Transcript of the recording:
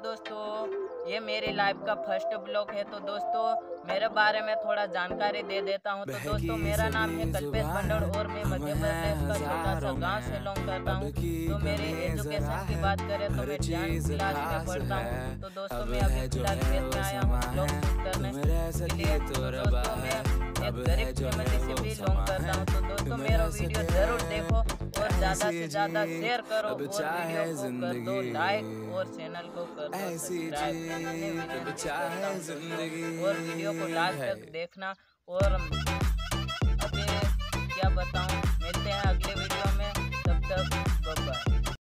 दोस्तों, ये मेरी लाइफ का फर्स्ट ब्लॉग है। तो दोस्तों, मेरे बारे में थोड़ा जानकारी दे देता हूँ। तो दोस्तों, मेरा नाम है कल्पेश भंडोड़ और मैं मध्य प्रदेश का छोटा सा गांव से बिलोंग करता हूँ। तो मेरी एजुकेशन की बात करें तो मैं 10th क्लास में पढ़ता हूँ। तो दोस्तों, मैं अभी फिलहाल खेत में आया हूँ ब्लॉग शूट करने के लिए। तो दोस्तों, मैं एक गरीब फैमिली से बिलोंग करता हूँ। तो दोस्तों, मेरा वीडियो जरूर देखो और ज्यादा से ज्यादा शेयर करो और वीडियो को कर दो लाइक और चैनल को कर दो सब्सक्राइब। मैंने विनती करता हूँ दोस्तों, और वीडियो को लास्ट तक देखना। और अभी क्या बताऊँ, मिलते हैं अगले वीडियो में, तब तक